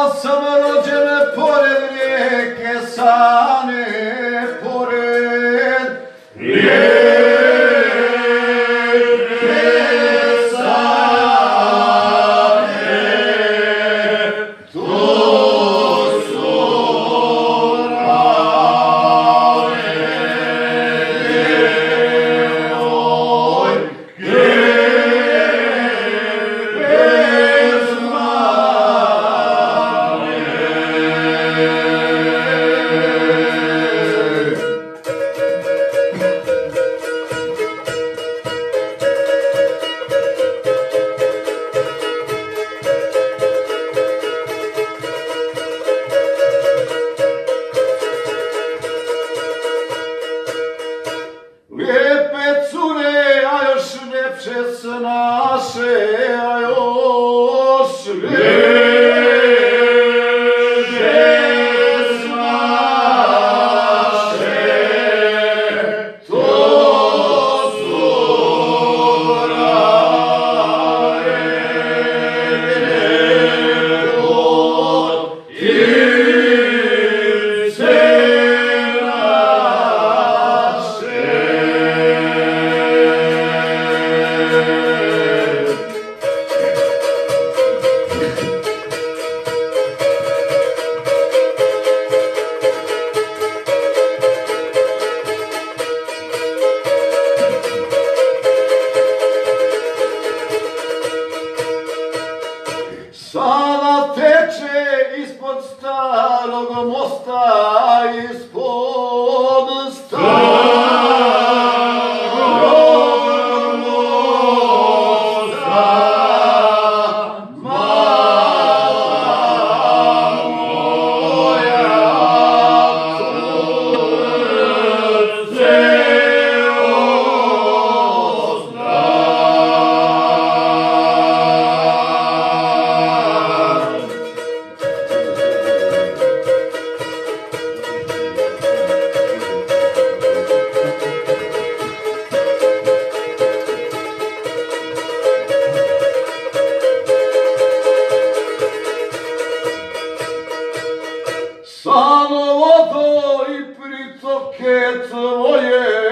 sam rođen pored rijeke Sane, pored rijeke Sane, tu su rane devojke bez mane. Lijepe cure, a još ljepše snaše, a još ljepše snaše, to su rane devojčice naše. Sava teče ispod starog mosta, ispod starog mosta. Mala moja srce Samo vodo i pritoke tvoje